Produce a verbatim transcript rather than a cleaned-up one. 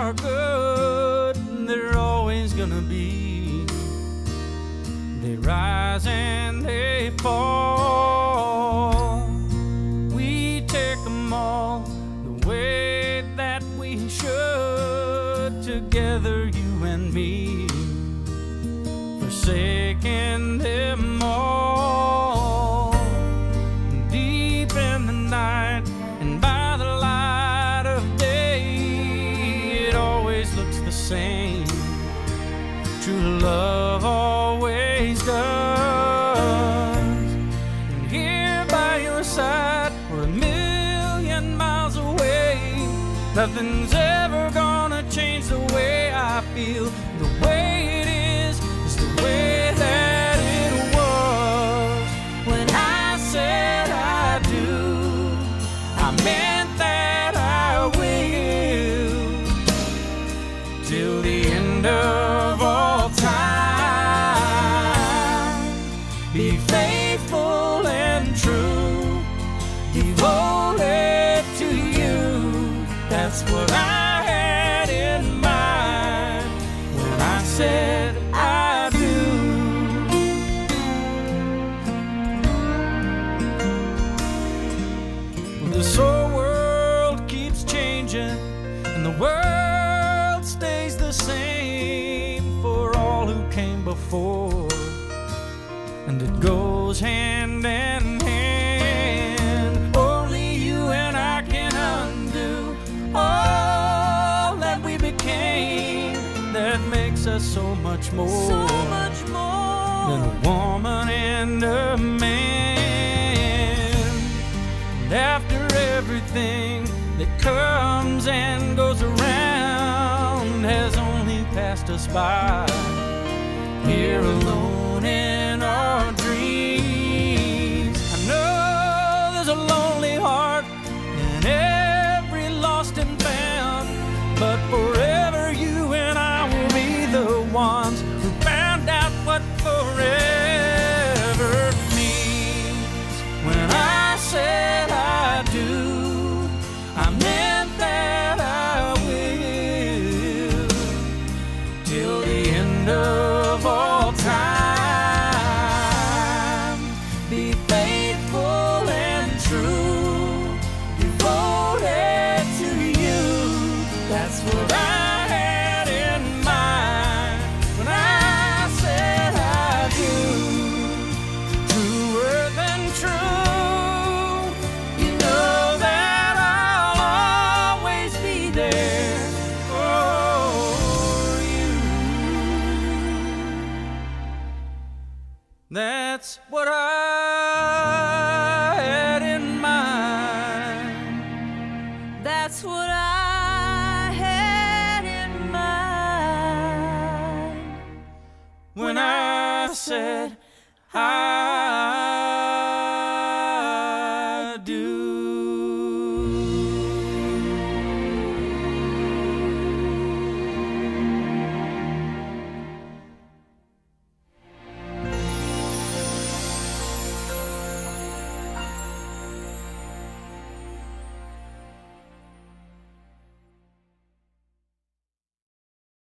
are good, they're always gonna be. They rise and they fall. We take them all the way that we should, together, you and me, forsaking them all. Deep in the night and by the light of day, it always looks the same. True love always does. And here by your side, we're a million miles away. Nothing's ever gonna change the way I feel. The way it is is the way that it was. When I said I do, I meant that I will, till the end of all time. Be faithful and true, devoted to you. That's what I had in mind when I said I do. This whole world keeps changing, and the world stays the same for all who came before. And it goes hand in hand. Only you and I can undo all that we became. That makes us so much more, so much more than a woman and a man. And after everything that comes and goes around has only passed us by, here alone in our dreams. I know there's a lonely heart in every lost and found, but forever you and I will be the ones who found out what forever means. When I said I do, I meant that I will, till the end of all time. Be faithful and true, devoted to you. That's what I had in mind when I said I do. Truer than true, you know that I'll always be there for you. That's what I had in mind. That's what I had in mind When I said I do.